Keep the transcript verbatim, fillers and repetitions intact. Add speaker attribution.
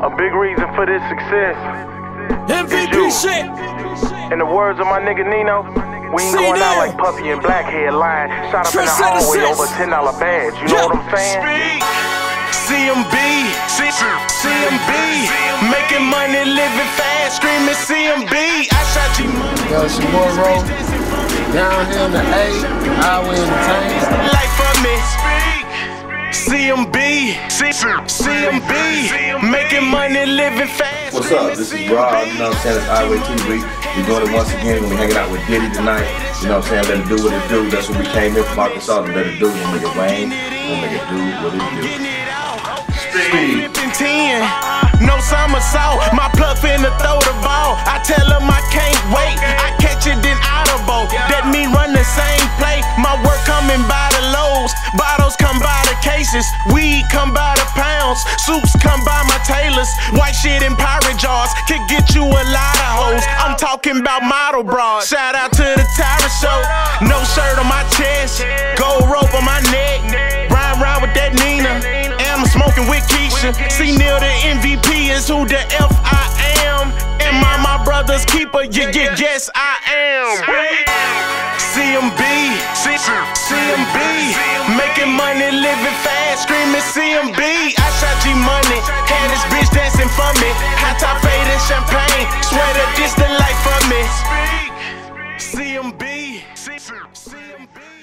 Speaker 1: A big reason for this success
Speaker 2: M V
Speaker 1: is
Speaker 2: P
Speaker 1: you.
Speaker 2: shit.
Speaker 1: In the words of my nigga Nino, we ain't
Speaker 2: See
Speaker 1: going out
Speaker 2: them.
Speaker 1: like Puppy and Blackhead lying. Shot up in the
Speaker 2: Trendsetter
Speaker 1: hallway
Speaker 2: six.
Speaker 1: over a ten dollar badge. You know
Speaker 2: Yeah.
Speaker 1: what I'm saying?
Speaker 3: C M B, C M B, making money, living fast, screaming C M B. I shot you money.
Speaker 4: Yo, it's your boy Ro, down here in the A, Highway Entertainment.
Speaker 3: Life for me. C M B, C M B, making money, living fast.
Speaker 5: What's up? This is Rob, you know what I'm saying? It's Highway T V. We're doing it once again. We're hanging out with Diddy tonight. You know what I'm saying? Let it do what it do. That's what we came in from Arkansas to let it do. We'll make it rain. We'll make it do what it do. Speed.
Speaker 3: ten, no somersault. My plug finna throw the ball. I tell him I can't wait. I catch it then audible. That me run the same play. My work coming by the loads. Bottles come by the cases. Weed come by the pounds. Soups come by my tailors. White shit in pirate jars could get you a lot of hoes. I'm talking about model bras. Shout out to the Tyra Show. No shirt on my chest. Gold rope on my neck. Ride round with that Nina. I'm smoking with Keisha. See Neil the M V P is who the F I am. Am I my brother's keeper? Yeah, yeah, yes I am. C M B, C M B, making money, living fast, screaming C M B. I shot G money, had this bitch dancing for me. Hot top fade and champagne, swear that this the life for me. C M B, C M B.